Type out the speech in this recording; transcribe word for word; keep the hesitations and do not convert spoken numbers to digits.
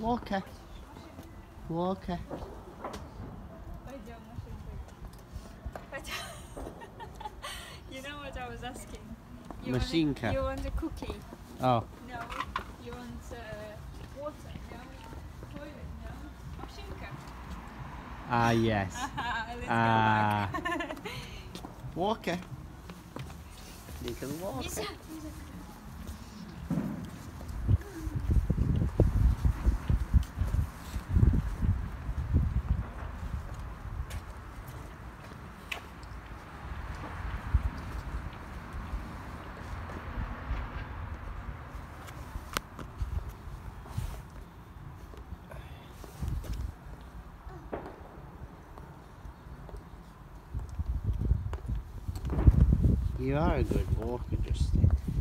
Walker. Walker. You know what I was asking? You Machinka. Want a, you want a cookie? Oh. No. You want uh, water? No. Toilet? No. Machinka. Ah, yes. Let's Ah. go back. Walker. You can walk. Lisa, Lisa. You are a good walker, Justin.